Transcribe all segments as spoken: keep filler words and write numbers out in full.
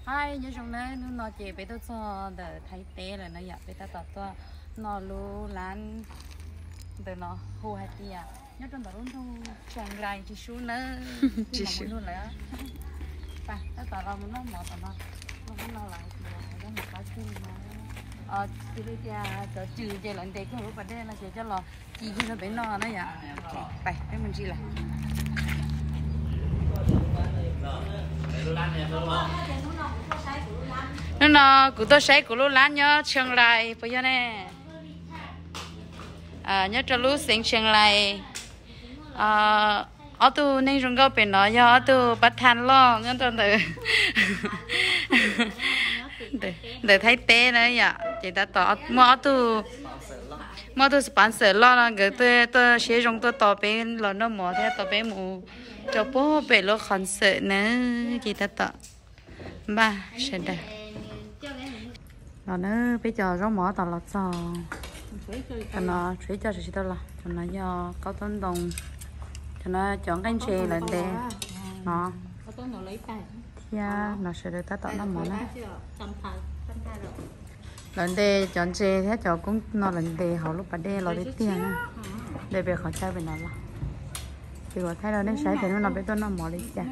hai nhớ trong đấy nó chỉ bị tôi cho để thấy té là nó nhập bị ta tập cho nó lu lán để nó hô hai tia nhớ trong đó luôn không chẳng lại chỉ số nữa chỉ số luôn lại á ta ta tạo ra nó mỏ tạo nó nó nó lại thì nó một cái gì mà ờ thì bây giờ cho trừ chơi lần đấy cũng lúc bắt đây là chơi cho lò chỉ khi nó bị nó nó vậy phải cái mình chỉ là nó nó cụ tôi sẽ cụ lúc lán nhớ trường lại bây giờ nè à nhớ cho lúc sinh trường lại à ở tu nên dùng câu bên nó do ở tu bắt than lo nhớ cho từ để để thấy té nữa vậy chị ta tỏ mua tu mua tu sponsor lo là người tôi tôi sẽ dùng tôi tỏ bên lo nó mua theo tỏ bên mù cho bố bên lo concert nữa chị ta tỏ ba sẽ đây rồi nữa bây giờ rau mỏ tỏ là sao cho nó suy cho chị đâu là cho nó do có tôn đồng cho nó chọn canh chè lên đây nó yeah nó sẽ được ta tỏ nó mỏ nó lần đây chọn chè thế cho cũng nó lần đây họ lúc bắt đây lo đi tiền để về khỏi chơi bên nào là chỉ có thay là đến sấy thì nó nằm bên tôi nó mỏ đi chả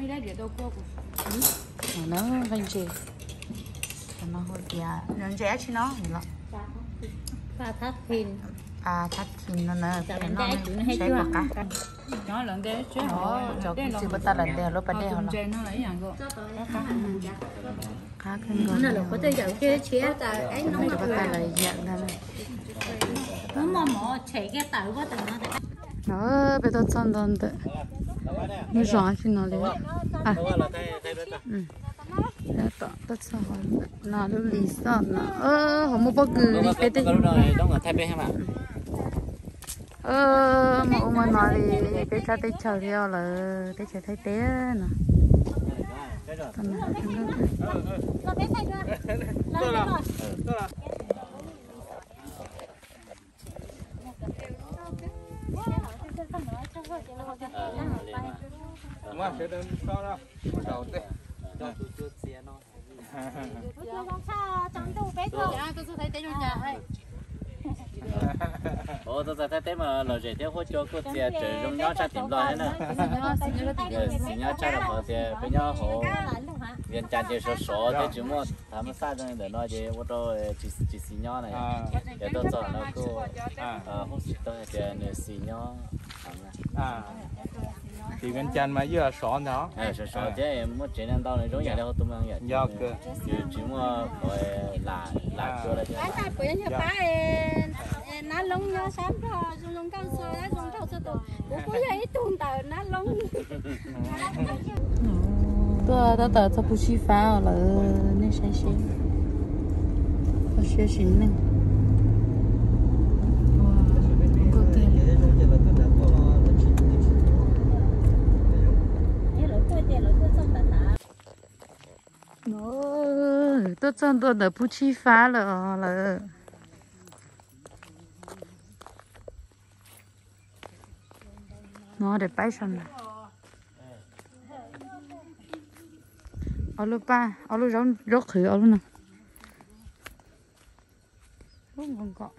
nó canh chè nó hơi già lần chè chứ nó thì là pha thắt thìn à thắt thìn nó nữa cái nó sấy bạc cả nó lần đấy chứ nó cho cái gì bắt ta lần đây lúc bắt đây họ là nó lấy hàng cô cá kinh rồi nó là có tới giờ kia chia ta cái nó bắt ta lấy dạng ra này nó mà mỏ chạy cái tàu quá tao nó nó bây giờ chọn đòn đấy nó rõ chứ nó lấy à ừ đó tao tao sao nó nó lì sao nó ơ họ mua bao cừ đi cái đấy ơ mà ông mà nói thì cái cha tết chờ theo là tết chờ thấy té nè thằng nào thằng đó mà sẽ đến sau đó đầu tiên ồ tôi thấy thế mà lời giải theo hỗ trợ cô chị chơi trong nhau cha tìm lo hết nè xin nhau cha là họ thì bây giờ họ viên cha chơi số số thế chứ mà thằng nó sai rồi để nói gì ô tô chỉ chỉ xin nhau này để tôi cho nó cô không xin tôi thì này xin nhau à thì bên chân mà vừa sọ nó ờ số số chứ em muốn chơi nên tao này giống như là tụi mình vậy do cơ chứ chứ mà rồi là là cơ là chứ cái này của nhà ba nó lông nhớ sắm cho dùng lông cao sơ đó dùng thau sơ tụ cũng có gì tuôn tờ nó lông tôi tôi tôi tôi不吃饭了那谁谁我学习呢tôi chân tôi đã不吃饭了了nó để bay xong rồi ở lúc ba ở lúc rong rốt khử ở lúc nào không còn có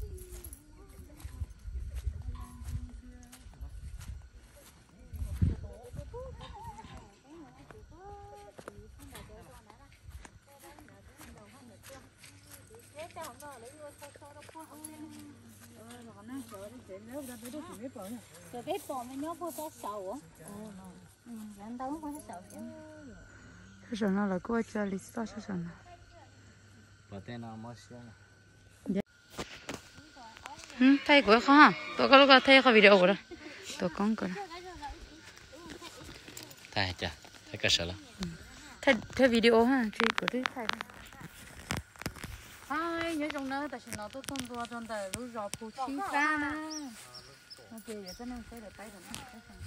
rồi cái bò mình nhớ có cái sầu á ừ lần đầu có cái sầu cái sầu nó là cô cho lịch sử cái sầu nó và tên nó mới xưa ừ thấy của khó hả tôi có lúc thấy có video của đó tôi con của đó thấy chưa thấy cái sợ lắm thấy thấy video ha chị của tôi thấy ai nhớ trong đó tại sao nó tôi không tua trong đời lúc rồi phụ chi ra nè nó kêu để cho nên sẽ để tay rồi nó cái thằng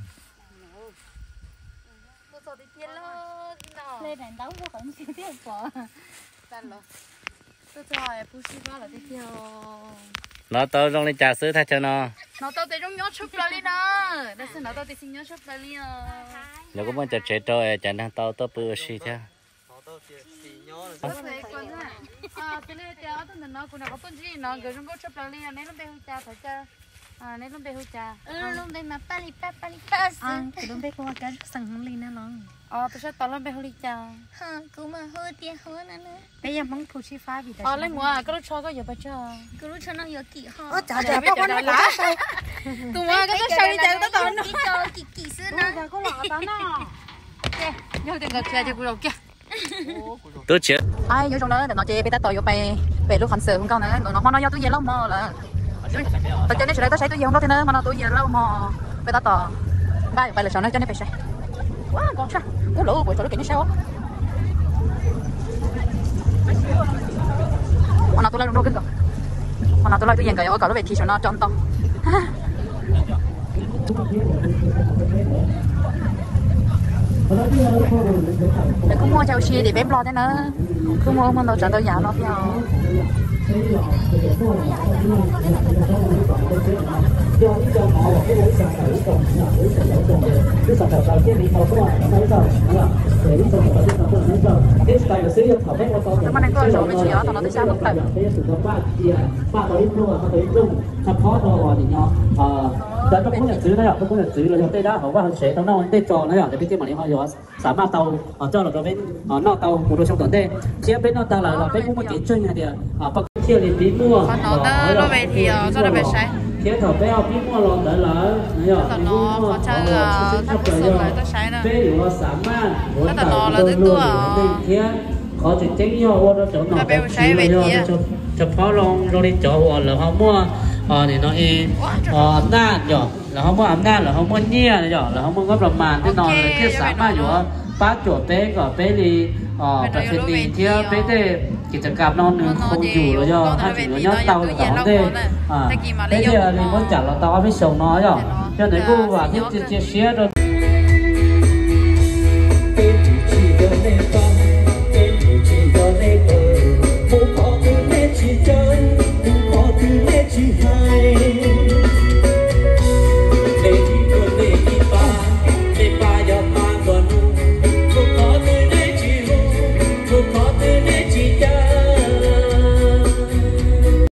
tôi sợ đi tiền luôn đó lên đèn đấu có còn chưa biết bỏ tan rồi tôi cho phụ chi ra là đi theo nó tao trong lên trà sữa thay cho nó nó tao tới trong nhớ chụp lại đi nè đây xin nó tao tới xin nhớ chụp lại đi nè nếu có muốn chơi chơi trò chẳng đang tao tao bự xí thế à cái này thì ở trong nó cũng nó có tuần gì nó cái trong có chấp là liền này nó bé hôi cha phải cha à này nó bé hôi cha ừ nó bé mà pali pa pali pa à cái đúng bé của cái sẵn không lên nó ờ tôi sẽ tao lên bé hôi cha ha cứ mà hơi tia hơi nữa nữa bây giờ mong phụ chi phá vì ờ lên mua cái lúc cho cái giờ phải cho cứ lúc cho nó vừa kỹ hơn ơ chả chả bao con lá tụi mua cái cái sao đi chơi tao nó kỹ cho kỹ kỹ sư nó có lọ tao nó nhớ tiền cái chơi cho cô đâu kia tôi chưa ai nhớ trong đó để nó chơi bây ta tỏi vô về về lúc concert không cao nữa nó nó nó tôi về lâu mò là tao chơi này chơi đây tao thấy tôi về không đâu thế nữa mà nó tôi về lâu mò bây ta tỏi đây vậy là sao nó cho nó phải sai quá con sao cú lỗ của chỗ nó kiểu như sao mà nó tôi lại đâu cái rồi mà nó tôi lại tôi về cái ở cả nó về thì cho nó tròn to để có mua chào xe để bếp lo thế nữa cứ mua mà nó chẳng đâu giá nó theo cái này coi rồi mới chỉ ở thằng nó tới sao lúc tận แต่ต้องพูดอย่างซื้อนะครับต้องพูดอย่างซื้อเราจะได้ได้เพราะว่าเขาเฉยต้องนอกได้จอนะครับแต่พี่เจ้าหมาเนี่ยเขาอยู่สามารถเตาเจ้าเราจะเป็นนอกเตาหูดูช่องต่อได้เชี่ยเป็นนอกเตาเราเป็นผู้มาเกี่ยช่วยไงเดียวปักเชี่ยลินปีมั่ว còn nó đỡ nó về thì cho nó về sáng เชี่ยถอดไปเอาปีมั่วลองได้แล้วเนี่ย còn nó có chơi thắp sương lại tới sáng nữa เป็นอยู่ว่าสามารถแต่nó là tới tua เชี่ยเขาจะเจ๊งย่อว่าเราจะนอกเฉพาะลองเราได้จ่อหัวหรือเขามั่วờ thì nó e ờ na nhỏ là không có ấm na là không có nhia nhỏ là không cóประมาณที่นอนเลยที่สามารถอยู่ว่าป้าโจทย์เป๊ก็เป๊ดีอ๋อประเพณีที่เป๊ได้กิจกรรมนอนหนึ่งคงอยู่แล้วย่อถ้าถึงย้อนเตาสองได้อ่าเป๊เดียวนี่มันจัดเราเตาไม่ส่งน้อยย่อเจ้าไหนกูว่าที่จะเชียร์